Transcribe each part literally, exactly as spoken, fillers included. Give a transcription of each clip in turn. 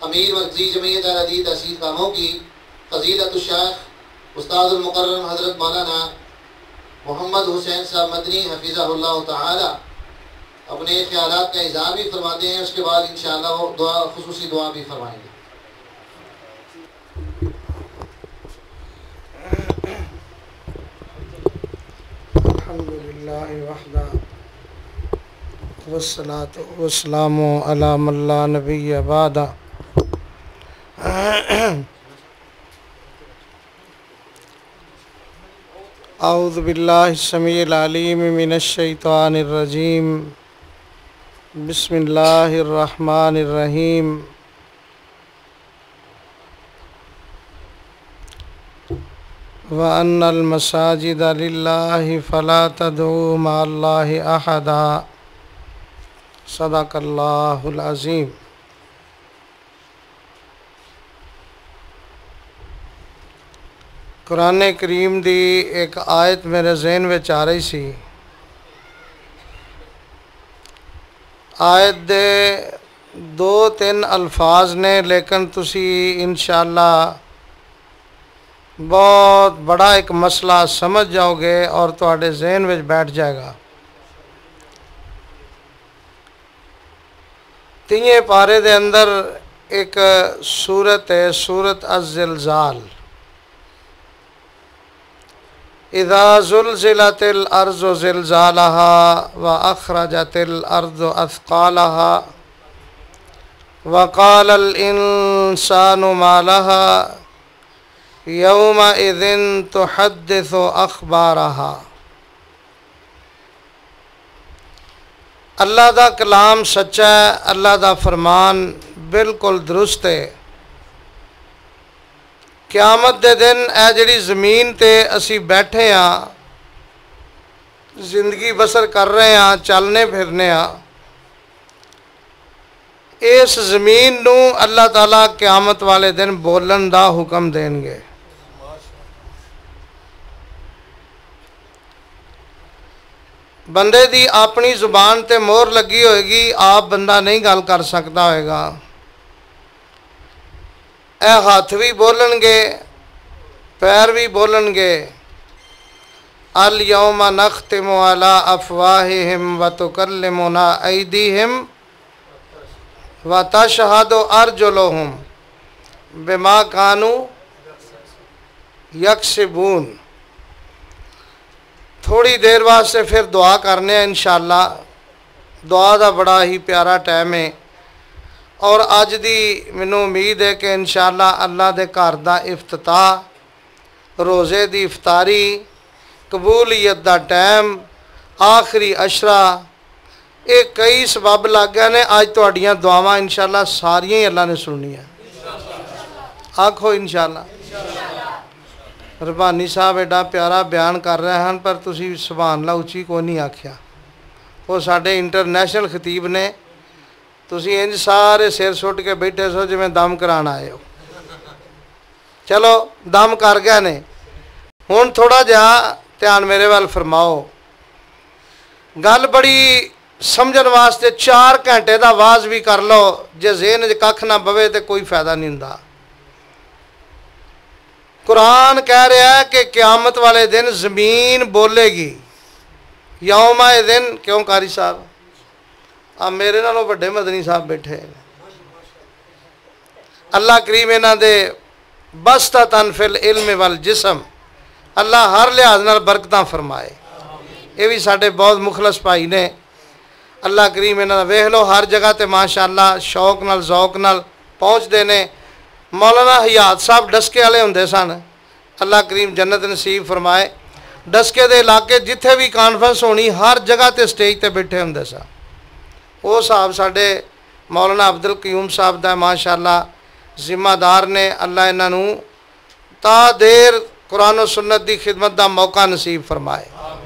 امیر مرکزی جمعیت اہل حدیث تحصیل کاموں کی فضیلت الشیخ استاد المکرم حضرت مولانا محمد حسین صاحب مدنی حفظہ اللہ تعالی اپنے خیالات کا اظہار بھی فرماتے ہیں، اس کے بعد انشاءاللہ وہ دعا خصوصی دعا بھی فرمائیں گے۔ الحمدللہ وحدہ والصلاة والسلام علی من لا نبی بعدہ۔ اعوذ باللہ السمیع العلیم من الشیطان الرجیم، بسم اللہ الرحمن الرحیم۔ وَأَنَّ الْمَسَاجِدَ لِلَّهِ فَلَا تَدْعُوا مَعَ اللَّهِ أَحَدًا۔ صدق اللہ العظیم۔ قرآن کریم دی ایک آیت میرے ذہن میں آ رہی سی۔ آیت دے دو تین الفاظ نے، لیکن تسی انشاءاللہ بہت بڑا ایک مسئلہ سمجھ جاؤ گے اور تواڈے ذہن میں بیٹھ جائے گا۔ تیئے پارے دے اندر ایک سورت ہے، سورت الزلزال۔ اذا زلزلت الارض زلزالها واخرجت الارض اثقالها وقال الانسان ما لها یومئذ تحدث اخبارها۔ اللہ دا کلام سچا ہے، اللہ دا فرمان بالکل درست ہے۔ قیامت دے دن اے جڑی زمین تے اسی بیٹھے ہاں، زندگی بسر کر رہے ہاں، چلنے پھرنے ہاں، اس زمین نو اللہ تعالیٰ قیامت والے دن بولن دا حکم دیں گے۔ بندے دی اپنی زبان تے مور لگی ہوئے گی، آپ بندہ نہیں گل کر سکتا ہوئے گا۔ اے ہاتھ بھی بولن گے، پیر بھی بولن گے۔ الیوم نختم علی افواہہم وتکلمنا ایدیہم وتشہد ارجلہم بما کانوا یکسبون۔ تھوڑی دیر واسطے پھر دعا کرنے ہیں انشاءاللہ۔ دعا دا بڑا ہی پیارا ٹائم ہے، اور اج دی مینوں امید ہے کہ انشاءاللہ اللہ دے گھر دا افتتاح، روزے دی افطاری، قبولیت دا ٹائم، آخری عشرہ، یہ کئی سبب لگ گئے نے۔ اج تہاڈیاں دعاواں انشاءاللہ ساریاں ہی اللہ نے سننی ہیں۔ آکھو انشاءاللہ۔ ربانی صاحب ایڈا پیارا بیان کر رہے ہیں، پر تسی سبحان اللہ اچھی کو نہیں آکھیا۔ وہ ساڈے انٹرنیشنل خطیب نے، تسی انج سارے سر سٹ کے بیٹھے سو جو میں دم کران آئے ہو۔ چلو دم کر گئے نے، ہن تھوڑا جہا دھیان میرے وال فرماؤ۔ گل بڑی سمجھن واسطے چار گھنٹے دا واز بھی کر لو، جے ذہن وچ ککھ نہ بوے تے کوئی فائدہ نہیں ہوندا۔ قرآن کہہ رہا ہے کہ قیامت والے دن زمین بولے گی۔ یوم دن، کیوں قاری صاحب آپ میرے نالوں بڑے مدنی صاحب بیٹھے ہیں۔ اللہ کریم انہاں دے بسطتاً فی العلم والجسم، اللہ ہر لحاظ نال برکتاں فرمائے۔ یہ بھی ساڈے بہت مخلص بھائی نے، اللہ کریم انہاں دا ویکھ لو ہر جگہ تے ماشاءاللہ شوق نال ذوق نال پہنچ دے نے۔ مولانا حیات صاحب ڈسکے والے ہوندے سن، اللہ کریم جنت نصیب فرمائے۔ ڈسکے دے علاقے جتھے بھی کانفرنس ہونی ہر جگہ تے سٹیج تے بیٹھے ہوندے سن۔ وہ صاحب ساڈے مولانا عبد القیوم صاحب دا ماشاءاللہ ذمہ دار نے، اللہ انہاں نوں تا دیر قرآن و سنت دی خدمت دا موقع نصیب فرمائے۔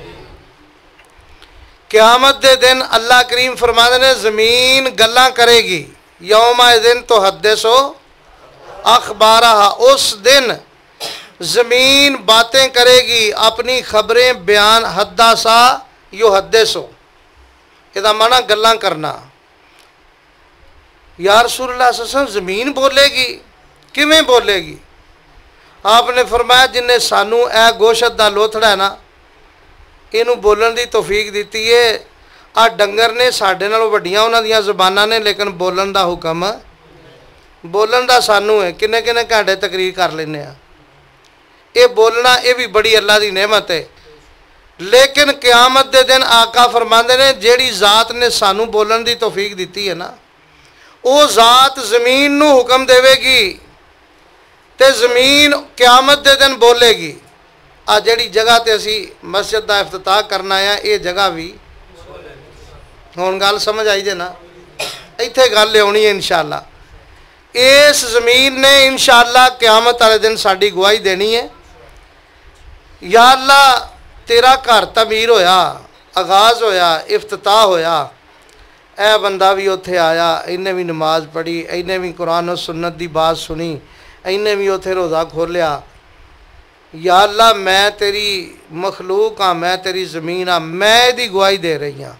قیامت دے دن اللہ کریم فرماتے نے زمین گلاں کرے گی۔ یوم دن تو حدثو اخبارہ، اس دن زمین باتیں کرے گی، اپنی خبریں بیان، حدثا یحدثو، یہ معنی گلاں کرنا۔ یا رسول اللہ صلی اللہ علیہ وسلم زمین بولے گی کیویں بولے گی؟ آپ نے فرمایا جن نے سانو اے گوشت دا لوتھڑا ہے نا اینو بولن دی توفیق دیتی ہے، آ ڈنگر نے ساڈے نالوں وڈیاں انہاں دیاں زباناں نے لیکن بولن دا حکم بولن دا سانو ہے، کنے کنے گھنٹے تقریر کر لینے ہاں۔ یہ بولنا یہ بھی بڑی اللہ دی نعمت ہے، لیکن قیامت دے دن آقا فرماندے نے جیڑی ذات نے سانو بولن دی توفیق دیتی ہے نا وہ ذات زمین نو حکم دے گی تے زمین قیامت دے دن بولے گی۔ آ جیڑی جگہ تے اسی مسجد دا افتتاح کرنا ہے یہ جگہ بھی ہون گل سمجھ آئی جے نا، ایتھے گل لونی ہے انشاءاللہ۔ اس زمین نے انشاءاللہ قیامت والے دن ساڈی گواہی دینی ہے، یا اللہ تیرا گھر تعمیر ہویا، آغاز ہویا، افتتاح ہویا، اے بندہ بھی اتھے آیا، انہیں بھی نماز پڑھی، انہیں بھی قرآن و سنت دی بات سنی، انہیں بھی اتھے روزہ کھولیا۔ یا اللہ میں تیری مخلوق ہاں، میں تیری زمین ہاں، میں دی گواہی دے رہی ہاں۔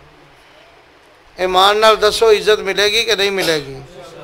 ایمان نال دسو عزت ملے گی کہ نہیں ملے گی؟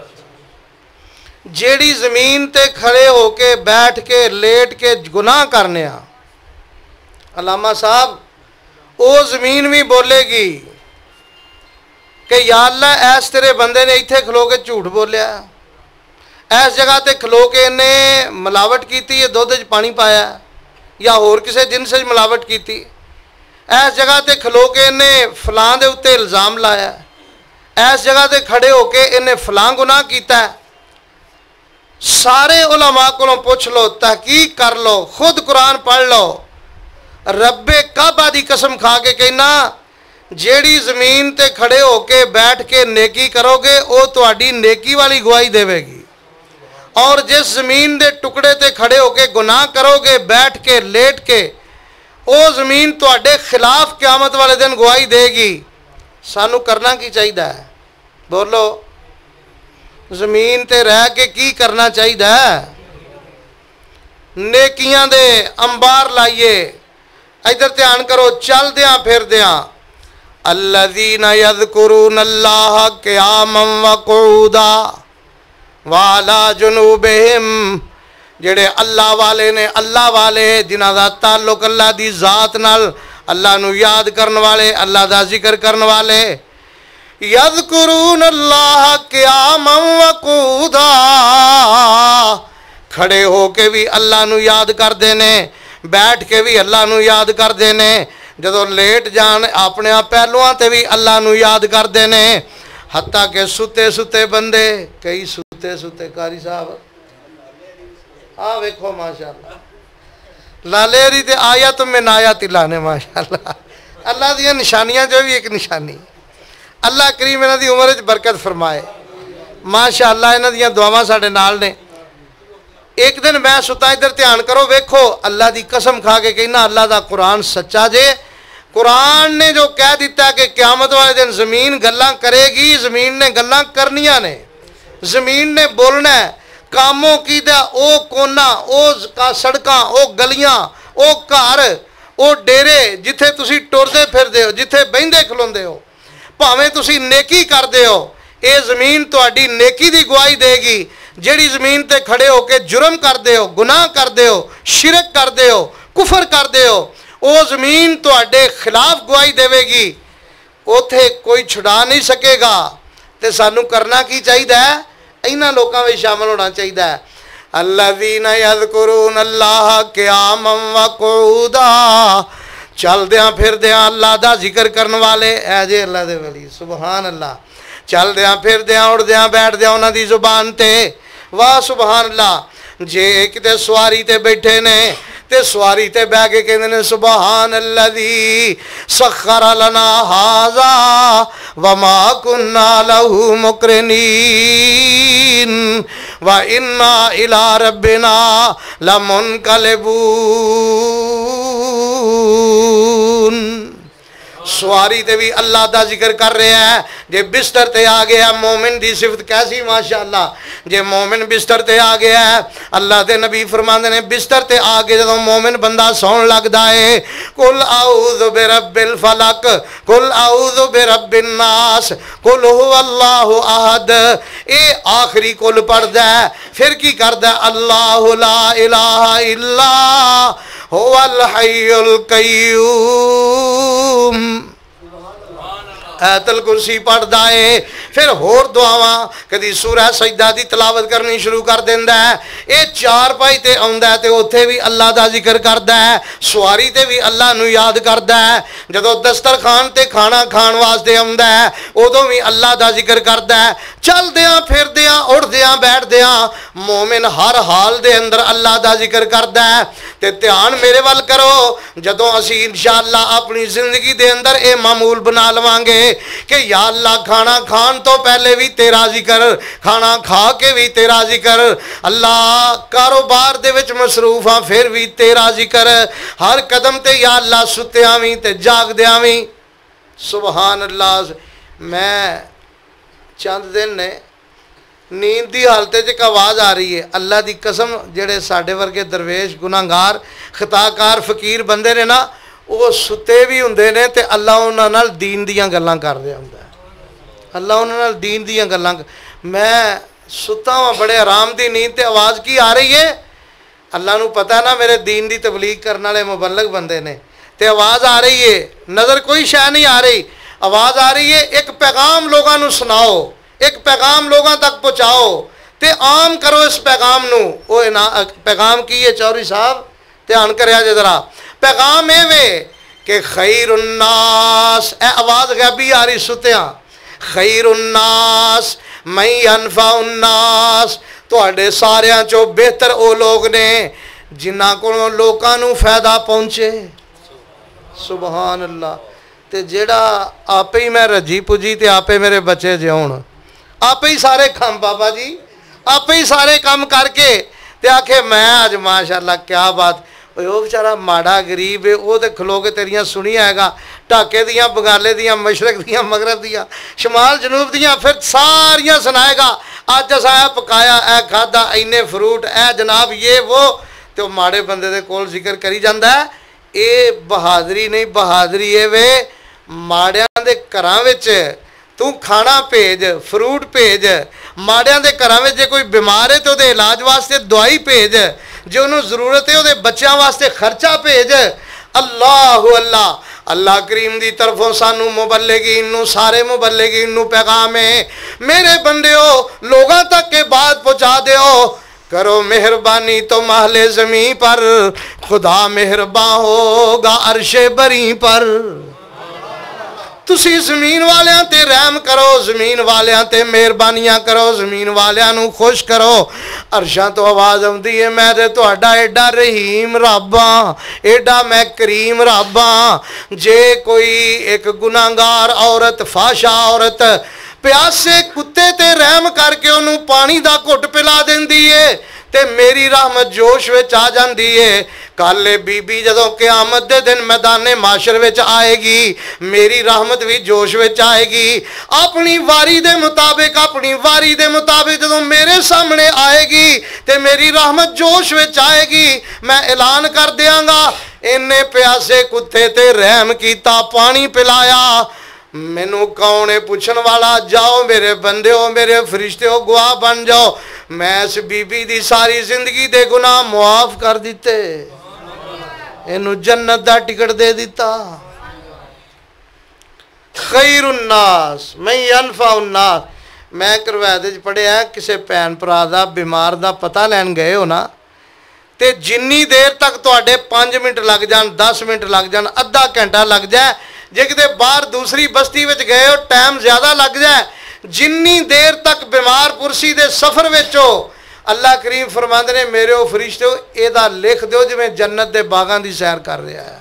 جیڑی زمین تے کھڑے ہو کے بیٹھ کے لیٹ کے گناہ کرنے ہاں علامہ صاحب وہ زمین بھی بولے گی کہ یا اللہ ایس تیرے بندے نے ایتھے کھلو کے جھوٹ بولیا، ایس جگہ تے کھلو کے انہیں ملاوٹ کیتی ہے، دودھ وچ پانی پایا یا اور کسے جنس وچ ملاوٹ کیتی، ایس جگہ تے کھلو کے انہیں فلاں دے اتے الزام لایا، ایس جگہ تے کھڑے ہو کے انہیں فلاں گناہ کیتا ہے۔ سارے علماء کو پوچھ لو، تحقیق کر لو، خود قرآن پڑھ لو، رب کعبہ دی قسم کھا کے کہنا جیڑی زمین تے کھڑے ہو کے بیٹھ کے نیکی کرو گے وہ تہاڈی نیکی والی گواہی دے گی، اور جس زمین دے ٹکڑے تے کھڑے ہو کے گناہ کرو گے بیٹھ کے لیٹ کے وہ زمین تہاڈے خلاف قیامت والے دن گواہی دے گی۔ سانو کرنا کی چاہیے ہے؟ بولو، زمین تے رہ کے کی کرنا چاہیے؟ نیکیاں دے انبار لائیے۔ ادھر دھیان کرو، چل دیاں پھر دیاں الذین یذکرون اللہ قیاما وقعودا وعلی جنوبہم، جڑے اللہ والے نے، اللہ والے جنہاں دا تعلق اللہ دی ذات نال، اللہ نو یاد کرن والے، اللہ دا ذکر کرن والے، یذکرون اللہ قیاما وقعودا، کھڑے ہو کے بھی اللہ نو یاد کر دینے، بیٹھ کے بھی اللہ نو یاد کر دینے، جدو لیٹ جان اپنے پہلوان تے بھی اللہ نو یاد کر دینے، حتیٰ کہ ستے ستے بندے، کئی ستے ستے کاری صاحب ہاں ویکھو ماشاءاللہ لالیری تے آیت من آیات اللہ نے ماشاءاللہ اللہ دیا نشانیاں جو بھی ایک نشانی، اللہ کریم انہاں دی عمر وچ برکت فرمائے ماشاءاللہ۔ انہاں دیاں دعاواں ساڈے نال نے۔ ایک دن میں ستا، ادھر دھیان کرو، ویکھو اللہ دی قسم کھا کے کہنا اللہ دا قرآن سچا جے۔ قرآن نے جو کہہ دیتا کہ قیامت والے دن زمین گلاں کرے گی، زمین نے گلاں کرنیاں نے، زمین نے بولنا ہے۔ کاموں کی دا او کونا، او سڑکاں، او گلیاں، او گھر، او ڈیرے جتھے تسی ٹردے پھردے ہو، جتھے بہندے کھلوندے ہو، بھاویں تسی نیکی کردے ہو، اے زمین تہاڈی نیکی دی گواہی دے گی۔ جیڑی زمین تے کھڑے ہو کے جرم کر دے ہو، گناہ کر دے ہو، شرک کر دے ہو، کفر کر دے ہو، او زمین تہاڈے خلاف گواہی دے گی، اوتھے کوئی چھڑا نہیں سکے گا۔ تے سانو کرنا کی چاہیے؟ اینا لوکاں وچ شامل ہونا چاہیے۔ الذین یذکرون اللہ قیاما وقعودا، چل دیاں پھر دیاں اللہ دا ذکر کرن والے، اے جے اللہ دے ولی سبحان اللہ، چل دیاں پھر دیاں اڑ دیاں بیٹھ دیاں انہاں دی زبان تے، واہ سبحان اللہ۔ جے کتے سواری تے بیٹھے نے تے سواری تے بہ کے کہندے نے سبحان الذی سخر لنا ھذا وما كنا له مقرنین وانا الی ربنا لمنقلبون۔ سواری تے بھی اللہ دا ذکر کر رہے ہیں، जे बिस्तर ते आ गया मोमिन दी सिफत कैसी माशाअल्लाह, जे मोमिन बिस्तर ते आ गया है, अल्लाह दे नबी फरमांदे ने बिस्तर ते आ के जदों मोमिन बंदा सौण लगदा है, कुल आऊज़ु बिरब्बिल फलक, कुल आऊज़ु बिरब्बिन नास, कुल हुवल्लाहु अहद, ए आखिरी कुल पढ़दा है, फिर की करदा है, अल्लाहु ला इलाहा इल्ला हुवल हय्युल कय्यूम, आयतल कुर्सी पढ़दा है, फिर होर दुआवां कदी सूरह सजदा दी तलावत करनी शुरू कर देंदा है। ये चार पाई ते आउंदा है ते उत्थे भी अल्लाह दा जिक्र करदा है, सवारी ते भी अल्लाह नू याद करदा है, जदों दस्तरखान ते खाना खाण वास्ते आउंदा है उदों भी अल्लाह दा जिक्र करदा है। चलदियां फिरदियां उठदियां बैठदियां मोमिन हर हाल दे अंदर अल्लाह दा जिक्र करदा है। ते ध्यान मेरे वल करो, जदों असी इंशाअल्लाह अपनी जिंदगी दे अंदर ये मामूल बना लवांगे कि या अल्लाह खाना खान तो पहले भी तेरा जिक्र, खाना खा के भी तेरा जिक्र, अल्लाह कारोबार दे विच मसरूफ हाँ फिर भी तेरा जिक्र, हर कदम ते या अल्लाह सुत्तियां भी ते जागदियां भी सुबहान अल्लाह। मैं चंद दिन ने नींद की हालत एक आवाज़ आ रही है, अल्लाह की कसम जेड़े साडे वर्गे दरवेश गुनाहगार खताकार फकीर बंदे ने ना, वो सुते भी हुंदे ने ते अल्लाह उन्हां नाल दीन दीयां गल्लां कर रहा हुंदा है, अल्लाह उन्हां नाल दीन दीयां गल्लां। मैं सुता वा बड़े आराम दी नींद ते आवाज़ की आ रही है, अल्लाह नू पता ना मेरे दीन दी तबलीग करने वाले मुबल्लग बंदे ने, ते आवाज़ आ रही है, नज़र कोई शय नहीं आ रही, आवाज़ आ रही है एक पैगाम लोगों नू सुनाओ, एक पैगाम लोगों तक पहुँचाओ ते आम करो इस पैगाम नू। ओ ना पैगाम की है चौधरी साहब, ध्यान करिया जे जरा, पैगाम ए वे कि खैरुन्नास, ए आवाज़ गैबी आ रही सुत्या, खैरुन्नास मैं अनफाउन्नास, तुहाडे सारियां चो बेहतर ओ लोग ने जिन्हां कोलों लोकां नू फायदा पहुँचे। सुबहान अल्लाह। ते जेड़ा आपे ही मैं रजी पुजी ते आपे मेरे बच्चे जिउण, आपे ही सारे काम बाबा जी, आपे ही सारे काम करके ते आखे मैं अज माशाअल्लाह क्या बात, वो बेचारा माड़ा गरीब है, वो तो खलो के तेरियां सुनी आएगा, ढाके दियां बंगाले दियां मशरक दियां मगरब दियां शमाल जनूब दियां फिर सारियां सुनाएगा, अज असा ए पकाया ए खादा इन्ने फ्रूट ए जनाब ये वो, तो माड़े बंदे दे कोल जिक्र करी जांदा है। ये बहादरी नहीं, बहादरी ये वे माड़ियां दे घरां विच तू खाना भेज, फ्रूट भेज, माड़ियां दे घरां विच जे कोई बीमार है तो उहदे इलाज वास्ते दवाई भेज, जो उन्होंने जरूरत है वो बच्चों वास्ते खर्चा भेज। अल्लाह अल्लाह अल्लाह करीम की तरफों सानू मुबल्लिगीन नू, सारे मुबल्लिगीन नू पैगाम है, मेरे बंदियो लोगों तक के बात पहुँचा दियो, करो मेहरबानी तो महले ज़मीं पर, खुदा मेहरबान होगा अरशे बरी पर। तुसी ज़मीन वालियां ते रहम करो, ज़मीन वालियां ते मेहरबानियां करो, ज़मीन वालियां नू खुश करो। अरशां तो आवाज़ आउंदी है मैं ते तुहाडा एडा रहीम रब हां, एडा मैं करीम रब हां। जे कोई एक गुनाहगार औरत, फाशा औरत प्यासे कुत्ते ते रहम करके उन्होंने पानी दा घुट पिला देंदी है ते मेरी रहमत जोश विच आ जांदी है। कल बीबी जदों क़यामत दे दिन मैदाने माशर विच आएगी, मेरी रहमत भी जोश विच आएगी। अपनी वारी दे मुताबिक, अपनी वारी दे मुताबिक जदों मेरे सामने आएगी ते मेरी रहमत जोश विच आएगी। मैं ऐलान कर दियांगा, इन्ने प्यासे कुत्ते ते रहम कीता, पानी पिलाया, मैनू कौन है पूछण वाला, जाओ मेरे बंदे हो, मेरे फरिश्ते हो, गवाह बन जाओ, मैं इस बीबी दी सारी जिंदगी दे गुनाह मुआफ कर दिते, इनू जन्नत दा टिकट दे दिता। खैरुन्नास मैं अनफाउन्नास। मैं करवायदे च पढ़िया किसी भैन भरा दा बीमार दा पता लैन गए हो ना, ते जिन्नी देर तक तुहाडे पाँच मिनट लग जान, दस मिनट लग जान, अद्धा घंटा लग जाए, जे किते बाहर दूसरी बस्ती विच गए हो टाइम ज़्यादा लग जाए, जिन्नी देर तक बीमार पुरसी दे सफ़र विच हो, अल्लाह करीम फरमांदे ने मेरे ओ फरिश्ते एदा लिख दो जिवें जन्नत दे बागां दी सैर कर रहा है।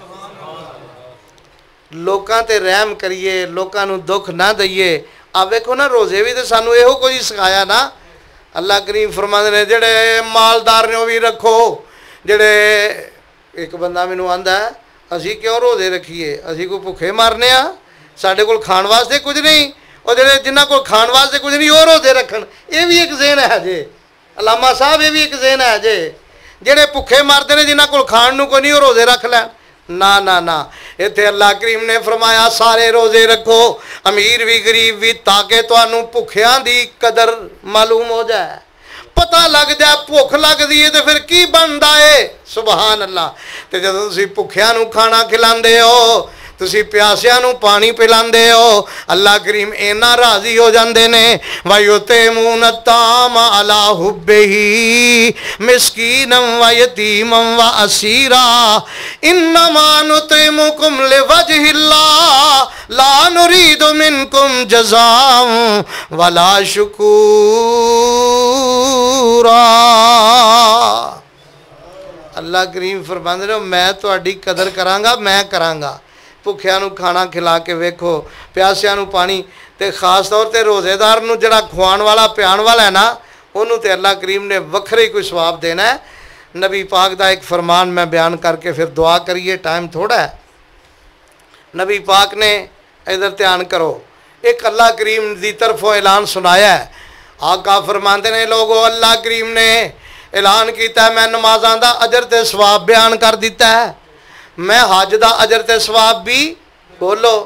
लोकां ते रहम करिए, लोकां नूं दुख ना दईए। आ वेखो ना रोज़े भी तो सानू इहो कुछ सिखाया ना। अल्लाह करीम फरमांदे ने जेड़े मालदार ने भी रखो, जेड़े एक बंदा मैनू आंदा है असी क्यों रोज़े रखीए, असी कोई भुखे मारने आ, साडे कोल खाण वास्ते कुछ नहीं, وہ جڑے جنہاں کو کھان واسطے کچھ نہیں وہ روزے رکھن، یہ بھی ایک ذہن ہے جے علامہ صاحب، یہ بھی ایک ذہن ہے جے جڑے بھکھے مرتے ہیں جنہاں کو کھان نو کوئی نہیں وہ روزے رکھ لین. نا نا نا اتنے اللہ کریم نے فرمایا سارے روزے رکھو، امیر بھی غریب بھی، تاکہ تانوں بھکھیاں دی قدر معلوم ہو جائے، پتہ لگ جائے بھوک لگ دی ہے تو پھر کی بندا ہے. سبحان اللہ. تے جدوں تسی بھکھیاں نو کھانا کھلاندے ہو، تسی پیاسیاں نو پانی پلاندے ہو، اللہ کریم اینا راضی ہو جاندے نے. وَيُطْعِمُونَ الطَّعَامَ عَلَىٰ حُبِّهِ مِسْكِينًا وَيَتِيمًا وَأَسِيرًا إِنَّمَا نُطْعِمُكُمْ لِوَجْهِ اللَّهِ لَا نُرِيدُ مِنكُمْ جَزَاءً وَلَا شُكُورًا. اللہ کریم فرماندے نے میں تہاڈی قدر کراں گا، میں کراں گا. بھکھیاں نو کھانا کھلا کے ویکھو، پیاسیاں نو پانی، تے خاص طور تے روزے دار نو جڑا کھوان والا پیان والا ہے نا، انہوں تے اللہ کریم نے وکھرے کوئی ثواب دینا ہے. نبی پاک دا ایک فرمان میں بیان کر کے پھر دعا کریے، ٹائم تھوڑا ہے. نبی پاک نے ادھر دھیان کرو، ایک اللہ کریم دی طرفوں اعلان سنایا ہے. آقا فرماندے نے لوگو اللہ کریم نے اعلان کیتا ہے میں نمازاں دا اجر تے ثواب بیان کر دیتا ہے، میں حج دا اجر تے ثواب بھی بولو.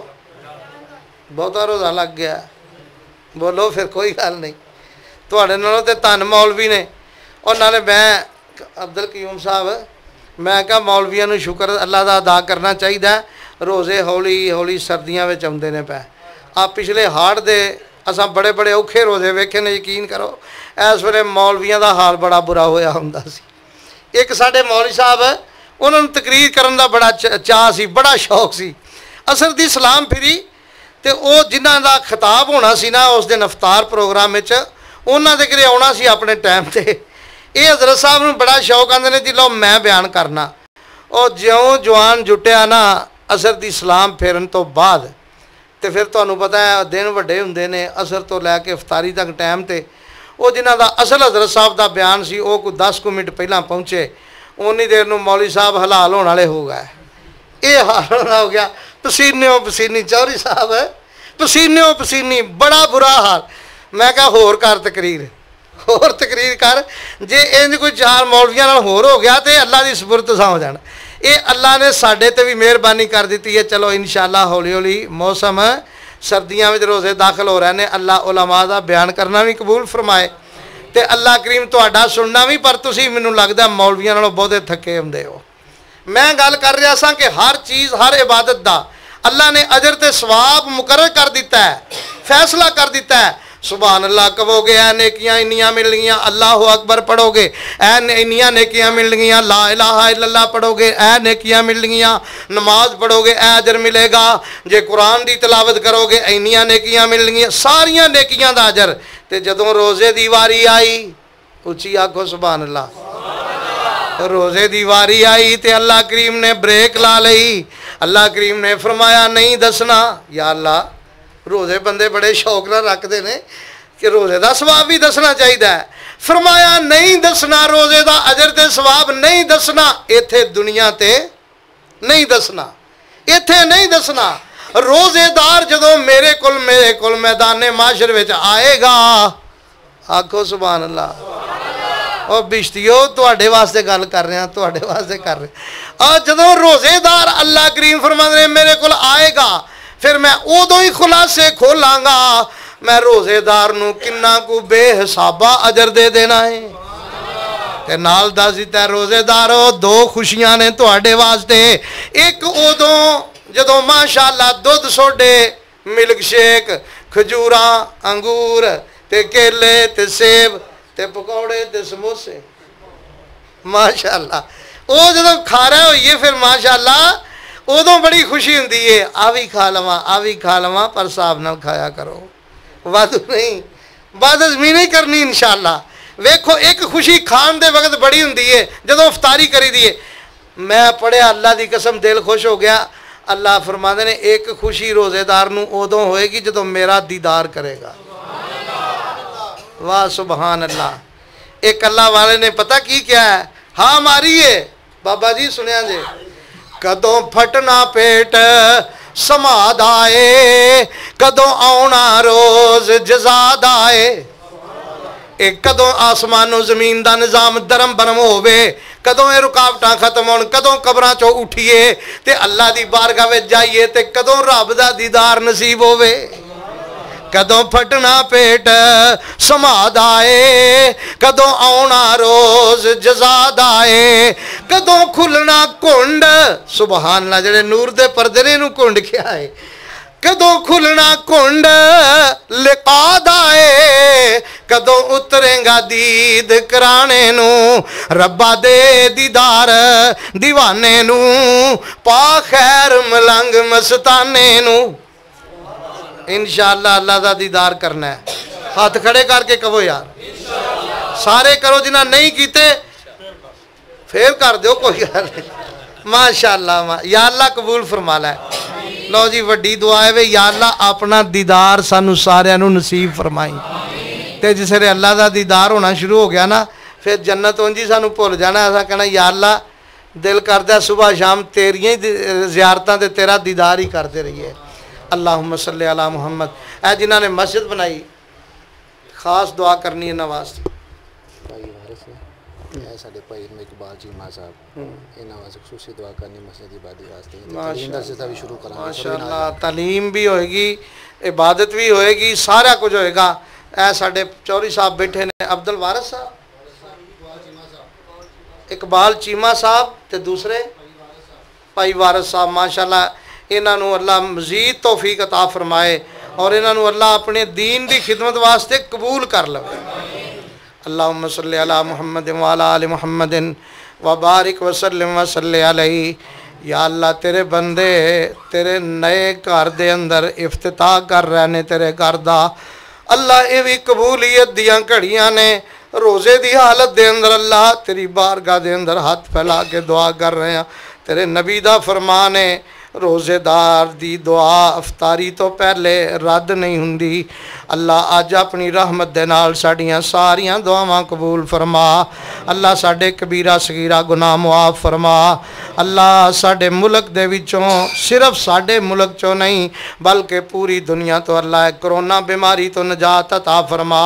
بہتا روزہ لگ گیا بولو پھر کوئی گل نہیں. تواڈے نالوں تے تن مولوی نے. اور نالے میں عبدالقیوم صاحب میں کہا مولویاں نو شکر اللہ دا ادا کرنا چاہیے. روزے ہولی ہولی سردیاں وچ آउंदे نے پے. آپ پچھلے ہاڑ دے اساں بڑے بڑے اوکھے روزے ویکھے نے، یقین کرو اس ویلے مولویاں دا حال بڑا برا ہویا ہوندا سی. ایک ساڈے مولوی صاحب انہوں نے تقریر کرن دا بڑا چاہ سی، بڑا شوق سی. اثر دی سلام پھری تے او جنہاں دا خطاب ہونا سی نا اس دن افطار پروگرام وچ انہاں دے گھرے آਉਣਾ سی اپنے ٹائم تے. اے حضرت صاحب نوں بڑا شوق آندے نے جی لو میں بیان کرنا. او جیوں جوان جٹیا نا اثر دی سلام پھیرن تو بعد تے پھر تانوں پتہ ہے دن وڈے ہوندے نے، اثر تو لے کے افطاری تک ٹائم تے او جنہاں دا اصل حضرت صاحب دا بیان سی او کوئی دس کو منٹ پہلاں پہنچے. اونی دیر نو مولوی صاحب حلال ہونے والے ہو گئے. یہ حال ہونا ہو گیا، پسینیوں پسینی. چوہری صاحب پسینیوں پسینی، بڑا برا حال. میں کہا ہور کر تقریر، ہور تقریر کر. جے انج کوئی چار مولویاں نال ہور ہو گیا تے اللہ دی سپرد سا ہو جانا. یہ اللہ نے ساڈے تے بھی مہربانی کر دیتی ہے. چلو انشاءاللہ ہولی ہولی موسم سردیاں وچ روزے داخل ہو رہے ہیں. اللہ علماء دا بیان کرنا بھی قبول فرمائے تے اللہ کریم تہاڈا سننا بھی. پر تسی مینوں لگدا مولویاں نالوں بہتے تھکے ہوندے ہو. میں گل کر رہا سا کہ ہر چیز ہر عبادت دا اللہ نے اجر تے ثواب مقرر کر دیتا ہے، فیصلہ کر دیتا ہے. سبحان اللہ کہو گے اے نیکیاں انیاں مل گیاں، اللہ اکبر پڑھو گے اے انیاں نیکیاں مل گیاں، لا الہ الا اللہ پڑھو گے اے نیکیاں مل گیاں، نماز پڑھو گے اے اجر ملے گا، جے قرآن دی تلاوت کرو گے انیاں نیکیاں مل گیاں، ساریاں نیکیاں دا اجر. تے جدوں روزے دی واری آئی، اچھی آکھو سبحان اللہ، روزے دی واری آئی تے اللہ کریم نے بریک لا لئی. اللہ کریم نے فرمایا نہیں دسنا. یا اللہ روزے بندے بڑے شوق نہ رکھتے ہیں کہ روزے دا ثواب بھی دسنا چاہیے. فرمایا نہیں دسنا، روزے دا اجر تے ثواب نہیں دسنا. ایتھے دنیا تے نہیں دسنا، ایتھے نہیں دسنا. روزے دار جدوں میرے کول میرے کول میدان معاشر وچ آئے گا، آکھو سبحان اللہ. اور بشتیو تواڈے واسطے گل کر رہے ہیں، تواڈے واسطے کر رہے ہیں. اور جدوں روزے دار اللہ کریم فرماندے نے میرے کول آئے گا، پھر میں ادو ہی خلاصے کھولاں گا میں روزے دار نو کنا کو بے حسابہ اجر دے دینا ہے. تے نال دس دیتا ہے روزے دارو دو خوشیاں نے تواڈے واسطے. ایک ادو جدوں ماشاءاللہ دودھ سوڈے، ملک شیک، کھجوراں، انگور تے کیلے تے سیب تے پکوڑے تے سموسے، ماشاءاللہ وہ جدوں کھا رہے ہوئیے پھر ماشاءاللہ ادوں بڑی خوشی ہوندی ہے. آ بھی کھا لواں آ بھی کھا لواں، پر صاحب نال کھایا کرو، وعدہ نہیں بعد ازمی نہیں کرنی انشاءاللہ. ویکھو ایک خوشی کھان دے وقت بڑی ہوندی ہے جدوں افطاری کری دیے. میں پڑھیا اللہ دی قسم دل خوش ہو گیا. اللہ فرماندے نے ایک خوشی روزے دار نو ادوں ہوئے گی جدوں میرا دیدار کرے گا. واہ سبحان اللہ. ایک اللہ والے نے پتہ کی کیا ہے؟ ہاں ماری ہے بابا جی سنیا جے. کدوں پھٹنا پیٹ समाद आए, कदों आउणा रोज़ जज़ा दा ए। एक कदों आसमानों ज़मीन दा निज़ाम दरम बरम होवे, कदों ये रुकावटां खत्म होण, कदों कबरां चों उठिए ते अल्लाह दी बारगाह विच जाइए ते कदों रब दा दीदार नसीब होवे। कदों फटना पेट समाद आए, कदों आउणा रोज़ जज़ा आए, कदों खुलना कुंड, सुभान अल्लाह, जेड़े नूर दे पर्दे ने नूं कुंड क्या है, कदों खुलना कुंड लिक़ा आए, कदों उतरेगा दीद कराने नू, रब्बा दे दीदार दीवाने नू, पा खैर मलंग मस्ताने नू। इंशाअल्लाह अल्लाह दा दीदार करना है। हाथ खड़े करके कहो यार, सारे करो, जिन्हें नहीं कीते फिर कर दो, कोई गल नहीं। माशाअल्लाह मा, या अल्लाह कबूल फरमा लै। लो जी, वड्डी दुआ है वे, या अल्लाह अपना दीदार सानू सारियां नू नसीब फरमाई। ते जिस वे अल्लाह दा दीदार होना शुरू हो गया ना, फिर जन्नत उंज ही सानू भुल जाना। ऐसा कहना या अल्लाह दिल करदा सुबह शाम तेरियां ही ज़ियारतां ते तेरा दीदार ही करते रहिए। अल्लाहुम्मा सल्ली अला मुहम्मद। ऐ जिन्हां ने मस्जिद बनाई, खास दुआ करनी है नवाज भाई वारिस है साडे भाई इकबाल चीमा साहब, इन्हां वास्ते खुसूसी दुआ करनी मस्जिद इबादत वास्ते। तालीम दा सिलसिला भी शुरू करांगे माशाअल्लाह, तालीम भी होएगी, इबादत भी होएगी, सारा कुछ होएगा। ऐ साडे चौधरी साहब बैठे ने, अब्दुल वारिस साहब, इकबाल चीमा साहब ते दूसरे भाई वारिस साहब। माशाअल्लाह, इन्हों अल्लाह मजीद तौफीक अता फरमाए और इन्हों अल्लाह अपने दीन की खिदमत वास्ते कबूल कर लवे। अल्लाहुम्मा सल्ली अला मुहम्मद व अला आलि मुहम्मद व बारिक वसल्लिम वसल्लि अलैहि। या अल्लाह तेरे बंदे तेरे नए घर दे अंदर इफ्तिताह कर रहे ने तेरे घर दा। अल्लाह ये भी कबूलियत दियां घड़ियां ने, रोज़े की हालत दे अंदर अल्लाह तेरी बारगाह दे अंदर हाथ फैला के दुआ कर रहे हैं। तेरे नबी दा फरमान है, रोज़ेदार दी दुआ अफतारी तो पहले रद्द नहीं हुंदी। अल्लाह अज अपनी रहमत दे नाल साड़ियां सारियां दुआवां कबूल फरमा। अल्लाह साडे कबीरा सगीरा गुनाह मुआफ फरमा। अल्लाह साडे मुल्क दे विचों, सिर्फ साडे मुल्क चों नहीं बल्कि पूरी दुनिया तो अल्लाह कोरोना बीमारी तो निजात अता फरमा।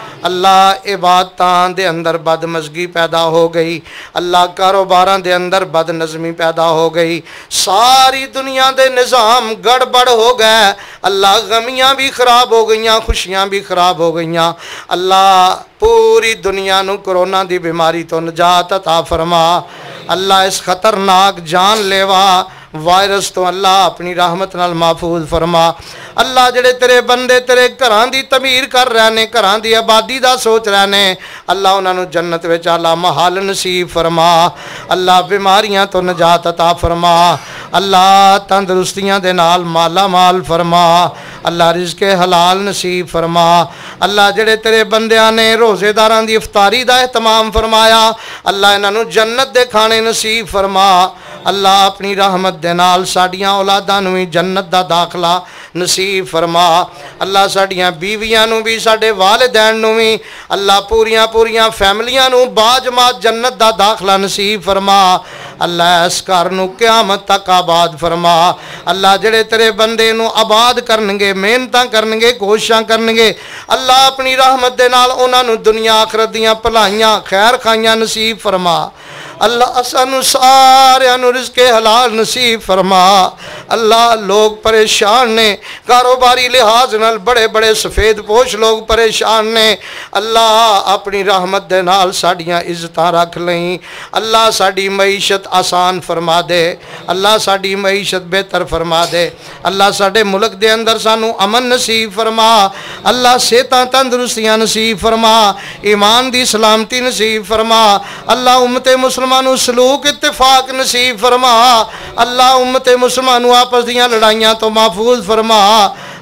अल्लाह इबादतां दे अंदर बदमज़गी पैदा हो गई, अल्लाह कारोबारां दे अंदर बदनज़मी पैदा हो गई, सारी दुनिया दे निज़ाम गड़बड़ हो गए। अल्लाह गमियां भी खराब हो गईयां, खुशियां भी खराब हो गईयां। अल्लाह पूरी दुनिया नू कोरोना दी बीमारी तो निजात अता फरमा। अल्लाह इस खतरनाक जानलेवा वायरस तो अल्लाह अपनी रहमत नाल महफूज फरमा। अल्लाह जेड़े तेरे बंदे तेरे घरां दी तमीर कर रहे ने, घरां दी आबादी दा सोच रहे ने, अल्लाह उन्होंने जन्नत विच अल्लाह महाल नसीब फरमा। अल्लाह बीमारियां तो निजात अता फरमा। अल्लाह तंदरुस्तियां दे नाल माला माल फरमा। अल्लाह रिज़्क़े हलाल नसीब फरमा। अल्लाह जेड़े तेरे बंदियां ने रोज़ेदारां दी इफ्तारी दा एहतमाम फरमाया, अल्लाह इन्हां जन्नत दे खाने नसीब फरमा। अल्लाह अपनी रहमत दे नाल साडियां औलादां नूं भी जन्नत दा दाखला नसीब फरमा। अल्लाह साडियां बीवियां नूं भी, साडे वालिदैन नूं भी, अल्लाह पूरियां पूरियां फैमिलियां नूं बाजमात जन्नत दा दाखला नसीब फरमा। अल्लाह इस घर नूं क़यामत तक आबाद फरमा। अल्लाह जेड़े तेरे बंदे नूं आबाद करनगे, मेहनतां करनगे, कोशिशां करनगे, अल्लाह अपनी रहमत दे नाल उन्हां नूं दुनिया आखरत दियां भलाइयां खैर खाइयां नसीब फरमा। अल्लाह सानू सारियां नूं रिज़्क़े हलाल नसीब फरमा। अल्लाह लोग परेशान ने, कारोबारी लिहाज नाल बड़े बड़े सफ़ेद पोश लोग परेशान ने। अल्लाह अपनी रहमत दे नाल साडियां इज़्ज़तां रख लई। अल्लाह साडी मईशत आसान फरमा दे। अल्लाह साडी मईशत बेहतर फरमा दे। अल्लाह साडे मुल्क दे अंदर सानू अमन नसीब फरमा। अल्लाह सेहतां तंदुरुस्तियां नसीब फरमा। ईमान दी सलामती नसीब फरमा। अल्लाह उम्मते मुसलमानों सलूक इत्तेफाक नसीब फरमा। अल्लाह उम्मते मुसलमानों आपस दियां लड़ाइयां तो महफूज फरमा।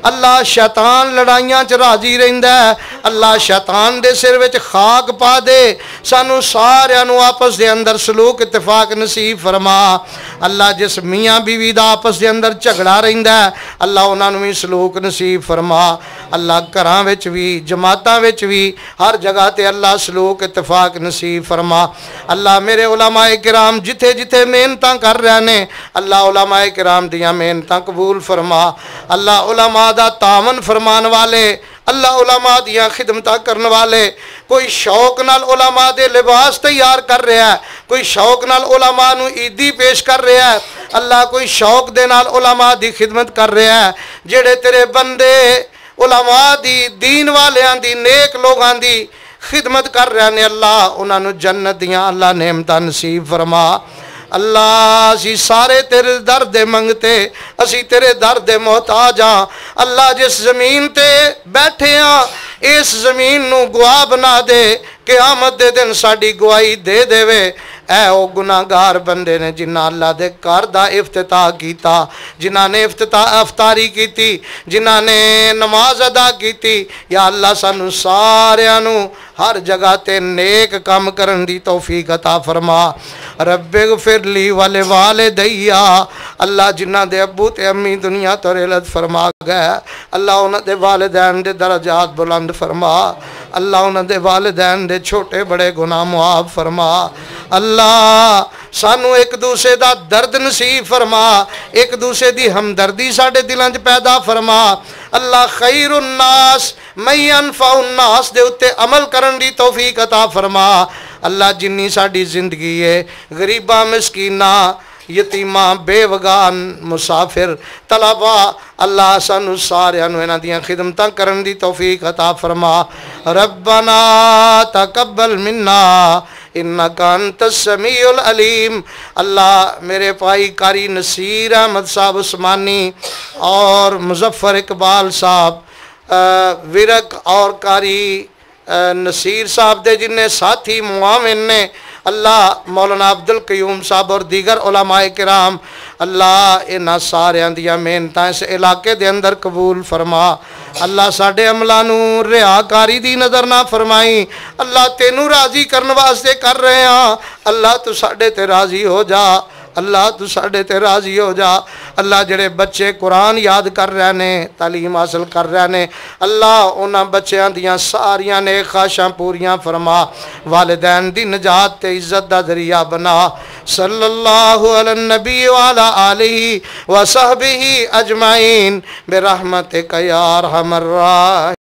اللہ شیطان لڑائیاں چ راضی رہندا ہے اللہ شیطان دے سر وچ خاک پا دے سانو سارے نو آپس دے اندر سلوک اتفاق نصیب فرما اللہ جس میاں بیوی دا آپس دے اندر جھگڑا رہندا ہے اللہ انہاں نو وی سلوک نصیب فرما اللہ گھراں وچ وی جماعتاں وچ وی ہر جگہ تے اللہ سلوک اتفاق نصیب فرما اللہ میرے علماء کرام جتھے جتھے محنتاں کر رہے نے اللہ علماء کرام دیاں محنتاں قبول فرما اللہ علماء دا تعاون فرمان والے اللہ علماء دیاں خدمتاں کرن والے کوئی شوق نال علماء دے لباس تیار کر رہا ہے کوئی شوق نال علماء نو عیدی پیش کر رہا ہے اللہ کوئی شوق دے نال علماء دی خدمت کر رہا ہے جڑے تیرے بندے علماء دی دین والیاں دی نیک لوگاں دی خدمت کر رہے ہیں اللہ انہاں نو جنت دیاں اللہ نعمتاں نصیب فرما اللہ اسی سارے تیرے در دے منگتے اسی تیرے در دے محتاج ہاں اللہ جس زمین تے بیٹھے ہاں اس زمین نو گواہ بنا دے قیامت دے دن ساڑی گواہی دے دے وے اے او گناہگار بندے نے جنہ اللہ دے کار دا افتتاح کیتا جنہ نے افتتاح افطاری کیتی جنہ نے نماز ادا کیتی یا اللہ سانو ساریانو ہر جگہ تے نیک کام کرن دی توفیق عطا فرما رب اغفر لی والے والدیا اللہ جنہ دے ابو تے امی دنیا تو رحلت فرما گئے اللہ انہ دے والدین دے درجات بلند فرما اللہ انہ دے والدین دے چھوٹے بڑے گناہ معاف فرما اللہ سانو ایک دوسرے دا درد نصیب فرما ایک دوسرے دی ہمدردی ساڑے دلانج پیدا فرما اللہ خیر الناس من ينفع الناس دے اتے عمل کرن دی توفیق عطا فرما اللہ جنی ساڑی زندگی ہے غریبہ مسکینہ یتیمہ بے وگان مسافر طلبہ اللہ سانو سارے انوینا دیاں خدمتاں کرن دی توفیق عطا فرما ربنا تقبل منا انکا انت السمیع العلیم اللہ میرے پائی کاری نصیر احمد صاحب عثمانی اور مظفر اقبال صاحب ورق اور کاری نصیر صاحب دے جن نے ساتھی معاون نے اللہ مولانا عبدالقیوم صاحب اور دیگر علماء کرام اللہ انہاں سارے اندیاں محنتاں اس علاقے دے اندر قبول فرما اللہ ساڑے عملانو ریاکاری دی نظر نہ فرمائی اللہ تینو راضی کرن واسطے کر رہے ہیں اللہ تو ساڑے تے راضی ہو جا اللہ تو ساڑے تے راضی ہو جا اللہ جڑے بچے قرآن یاد کر رہے ہیں تعلیم حاصل کر رہے ہیں اللہ انہاں بچیاں دیاں ساریاں نیک خواہشاں پوریاں فرما والدین دی نجات تے عزت دا ذریعہ بنا صلی اللہ علی النبی وعلی آلہ وصحبہ اجمعین برحمتک یا ارحم الراحمین.